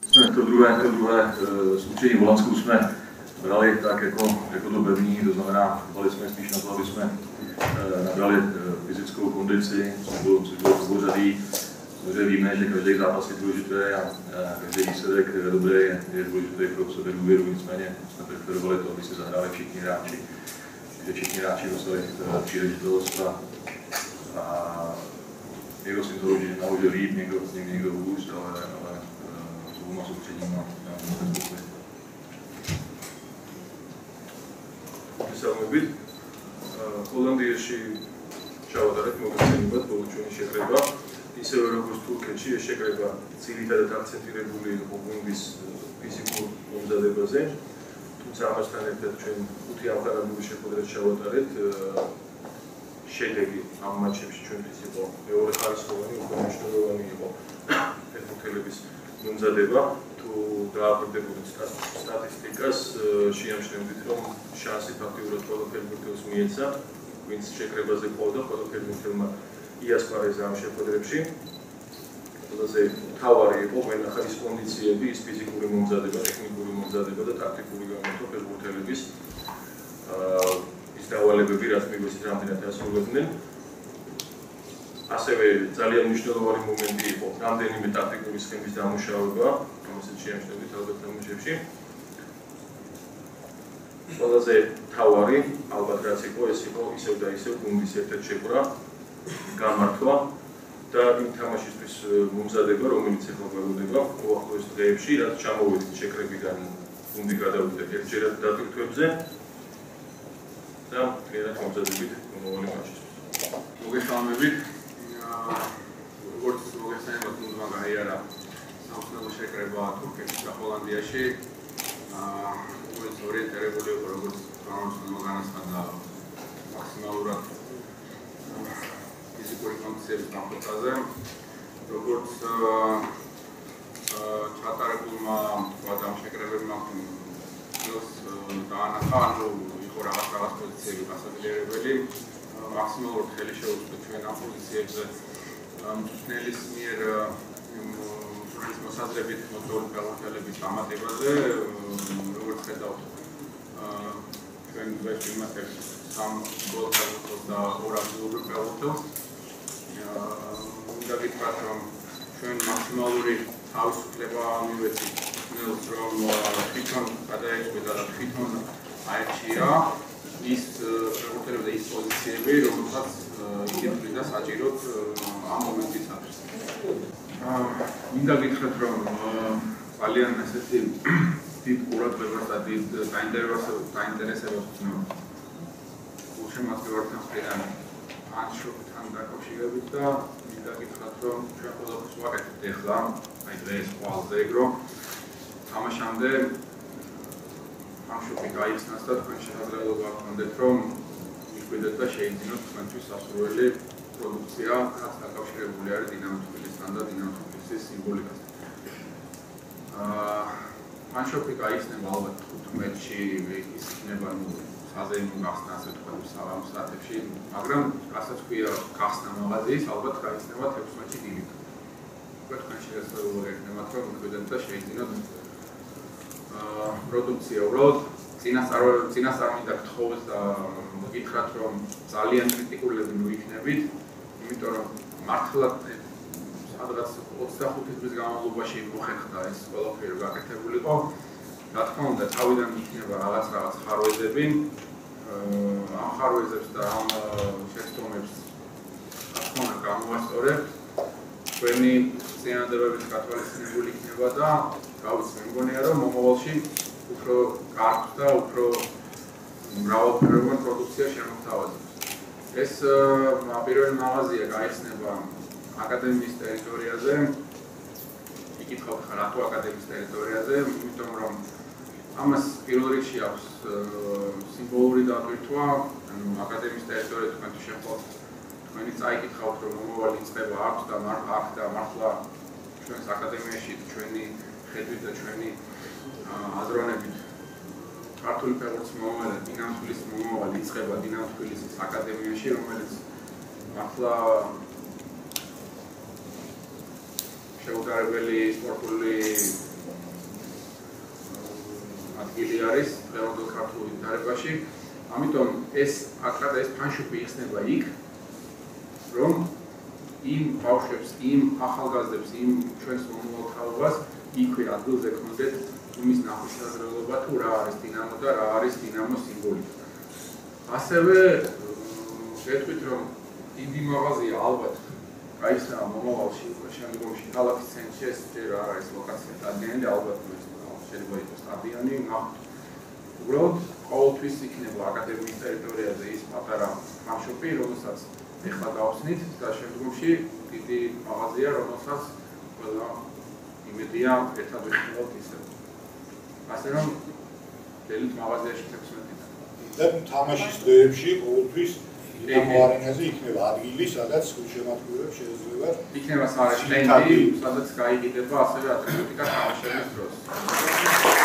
To druhé zkušení v Holandsku jsme brali tak jako to pevný, to znamená, brali jsme spíš na to, aby jsme nabrali fyzickou kondici, což bylo prvořadý. Protože víme, že každý zápas je důležitý a každý výsledek dobrý je důležitý pro sebedůvěru, nicméně jsme preferovali to, aby si zahráli všichni hráči. Takže všichni hráči dostali příležitost a někdo si to naložil líp, někdo hůř, ale s oboma soustředníma jsme spokojeni. მოგესალმებით. ჰოლანდიაში ჩავატარეთ მოგესალმებით ბოლო ჩვენი შეკრება. ისევე როგორც თურქეთში ეს შეკრება ძირითადად აქცენტირებული იყო გუნდის ფიზიკურ მომზადებაზე. თუმცა ამასთან ერთად ჩვენ 5 ამხანაგური შეხვედრას ჩავატარეთ. შედეგი ამ მატჩებში ჩვენთვის იყო მეორე ხარისხოვანი, უფრო მნიშვნელოვანი იყო ფეხბურთელების მომზადება. თუ დააკვირდებოდით სტატისტიკას, შეამჩნევდით, რომ შანსი ფაქტიურად ყველა ფეხბურთელს მიეცა, ვინც შეკრებაზე ყოფდა, ყველა ფეხბურთელმა იასპარეზა ამ შეხვედრებში. ყველაზე მთავარი იყო ყველანახარის კონდიციები, ის ფიზიკური მომზადება, ტექნიკური მომზადება და ტაქტიკური გამართვა ფეხბურთელების. ის დავალებები, რაც მიგვეცით, რამდენად ასრულებდნენ. ასევე ძალიან მნიშვნელოვანი მომენტი იყო რამდენიმე ტაქტიკური სქემის დამუშავება, რომელსაც შეამჩნევდით ალბათ თამაშებში. ყველაზე მთავარი, ალბათ რაც იყო, ეს იყო ისევ და ისევ გუნდის ერთ-ერთ შეკვრა, გამართვა და იმ თამაშისთვის მომზადება, რომელიც ახლა გველოდება უახლოეს დღეებში, რაც ჩამოვედით შეკრებიდან გუნდი გადავიდა ერთჯერად დატვირთვებზე და ერთად მომზადებით მომავალი მატჩისთვის. მოგესალმებით. როგორც მოგესალმებით, გუნდმა გაიარა სამწუხარო შეკრება თურქეთში და ჰოლანდიაში. როგორც ორიენტირებული იყო, როგორც პრომოციულ განაცხადა მაქსიმალურად ფიზიკური კონდიციების დამხობაზე. როგორც ჩატარებულმა ამ შეკრებებმა დაანახა, ანუ იყო რაღაც პოზიციები გასაძლიერებელი. მაქსიმალურად ხელი შეუწყო ჩვენ ამ პოზიციებზე მწვრთნელის მიერ სრულის მოსაზრებით მოწვეული ფეხბურთელების დამატებაზე, როგორც ხედავთ, ჩვენ დღეს ვიმატებთ 3 გოლ ფეხბურთელს და 2 აზიურ ფეხბურთელს. უნდა გითხრათ, რომ ჩვენ მაქსიმალური თავისუფლება მივეცით მწვრთნელს, რომ თვითონ გადაეჭვიდა და თვითონ აერჩია ის ფეხბურთელები და ის პოზიციები, რომელსაც იკითხავდა და საჭიროდ ამ მომენტისათვის. მინდა გითხრათ, რომ ძალიან ასეთი დიდ ყურადღებას და დიდ დაინტერესებას ვცნობ გულშემატკივართან მხრიდან ანშლოსთან დაკავშირებით და მინდა გითხრათ, რომ ჩვენ ყველაფერს ვაკეთებთ ახლა, აი დღეს ყველაზე ეგრო თამაშამდე ამშობი გაიხსნას და თქვენ შესაძლებლობა გქონდეთ, რომ მიხვიდეთ და შეიძინოთ თქვენთვის სასურველი პროდუქცია, რაც დაკავშირებული არის დინამო თბილისთან და დინამო თბილისის სიმბოლიკასთან. ამშობი გაიხსნება ალბათ 15-ში, ის იქნება საზეიმო გახსნა, ასე ვთქვათ, საღამო საათებში, მაგრამ რასაც ქვია გახსნა მაღაზიის, ალბათ გაიხსნება 16-ში დილით. თქვენ შესაძლებლობა გქონდეთ, რომ მიხვიდეთ და შეიძინოთ პროდუქცია. უბრალოდ წინასწარ მინდა გთხოვოთ და მოგითხრათ, რომ ძალიან კრიტიკულები მივიქნებით, იმიტომ რომ მართლა სადღაც 25 წლის განმავლობაში მოხერხდა ეს ყველაფერი გაკეთებულიყო. რა თქმა უნდა, თავიდან იქნება რაღაც ხარვეზები, ამ ხარვეზებს და ამ შეცდომებს რა თქმა უნდა გამოვასწორებთ. ჩვენი წინადადებების გათვალისწინებული იქნება და გავიცი, მე მგონია, რომ მომავალში უფრო კარგ და უფრო მრავალფეროვანი პროდუქცია შემოგთავაზებთ. ეს პირველი მაღაზია გაიხსნება აკადემიის ტერიტორიაზე. იკითხავთ ხარ რატო აკადემიის ტერიტორიაზე, იმიტომ რომ ამას პირველ რიგში აქვს სიმბოლური დატვირთვა, ანუ აკადემიის ტერიტორია თქვენ თუ შეხვდით, თქვენი წაიკითხავთ, რომ მომავალი წყება აქვს და მართლა ჩვენს აკადემიაში ჩვენი ხედვით და ჩვენი აზროვნებით ქართული ფეხბურთის მომავალი, დინამო თბილისის მომავალი იწყება დინამო თბილისის აკადემიაში, რომელიც მართლა შეუძლებელი სპორტული ადგილი არის დღევანდელ ქართულ ვითარებაში. ამიტომ ეს აკრად ეს ფანშუპი იხსნება იქ, რომ იმ ბავშვებს, იმ ახალგაზრდებს, იმ ჩვენს მომავალ თაობას იქვე ადგილზე გქონდეთ იმის ნახვის შესაძლებლობა თუ რა არის დინამო და რა არის დინამოს სიმბოლიკა. ასევე გეტყვით, რომ დიდი მაღაზია ალბათ გაიხსნა მომავალში, შემდგომში ქალაქის ცენტრში, ეს ჯერ არ არის ლოკაცია დადგენილი, ალბათ შეიძლება იყოს სტადიონი, უბრალოდ ყოველთვის იქნება აკადემიის ტერიტორიაზე ის პატარა ფანშოპი, რომელსაც ეხლა გავხსნით და შემდგომში დიდი მაღაზია, რომელსაც ყველა იმედია ერთად ვიხსნათ ისე. ასე რომ დელით მაღაზიაში 16-დან. და თამაშის დღეებში ყოველთვის დინამო არენაზე იქნება ადგილი, სადაც გულშემატკივრებს შეიძლება იქნება სარესტენდი, სადაც გაიგდება ასევე ატრიბუტიკა თამაშების დროს.